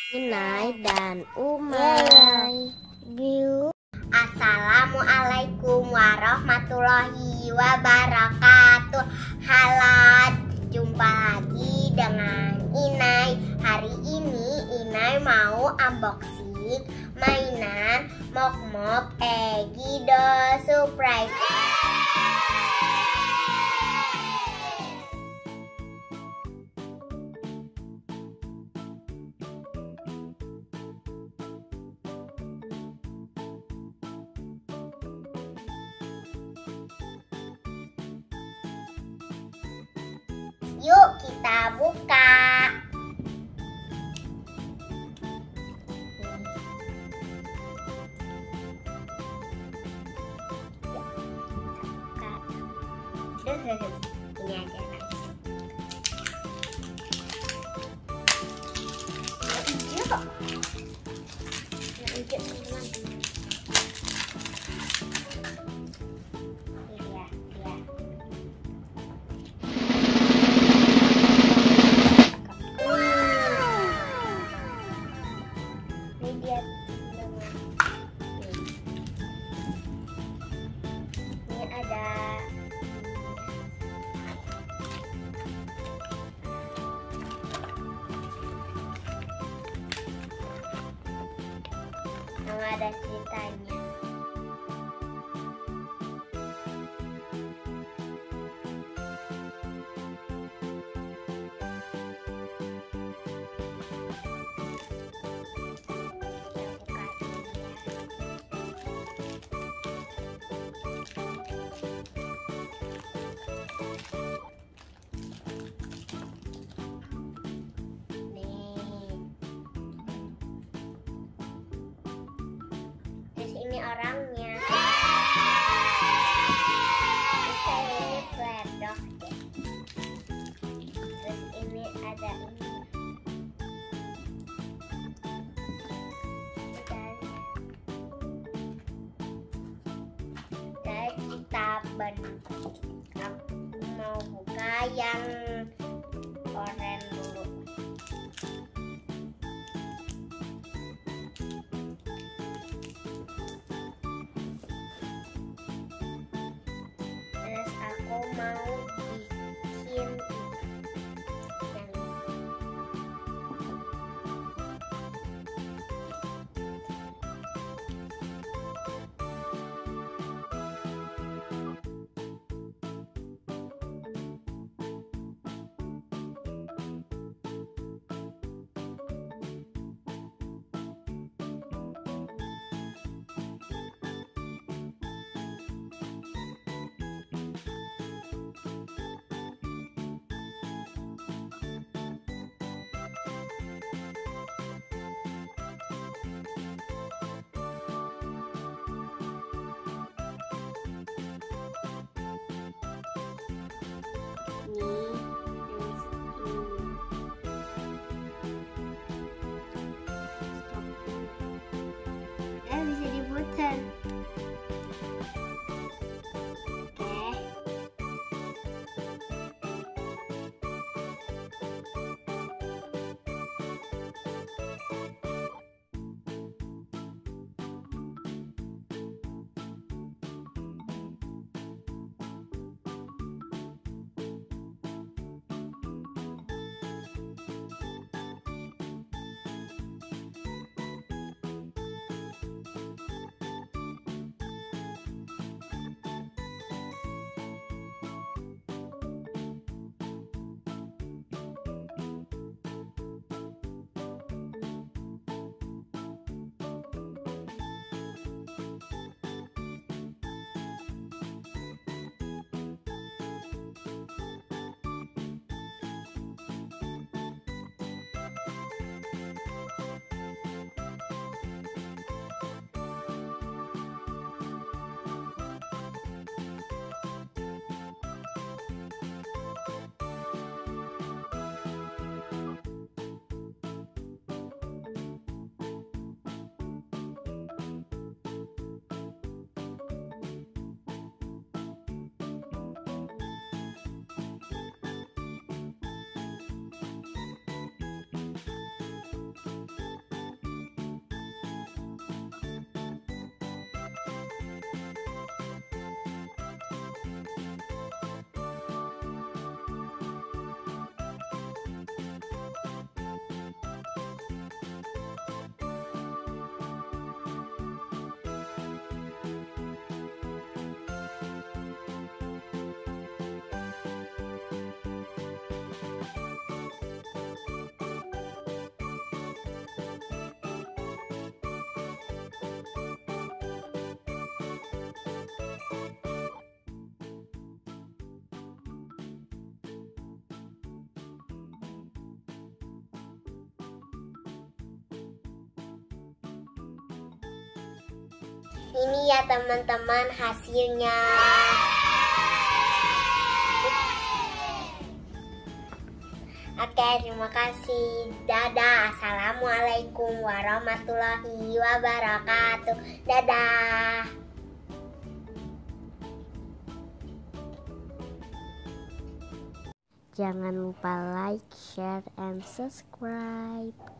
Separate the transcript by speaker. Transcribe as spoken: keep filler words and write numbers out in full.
Speaker 1: Inay dan Umay.
Speaker 2: Assalamualaikum warahmatullahi wabarakatuh. Halo, jumpa lagi dengan Inay. Hari ini Inay mau unboxing mainan Mocmoc Eggido Surprise. Yuk kita buka. Ini aja langsung. Hijau. Hijau teman-teman. Ini dia, dia. Ini dia teman-teman. Ini ada sama ada ceritanya. Ini orangnya. Kita ini pledok deh. Terus ini ada ini. Dan kita bentuk. Aku mau buka yang oranye dulu. Aku mau bikin yang Ini ya teman-teman hasilnya. Oke, terima kasih. Dadah. Assalamualaikum warahmatullahi wabarakatuh. Dadah.
Speaker 1: Jangan lupa like, share, and subscribe.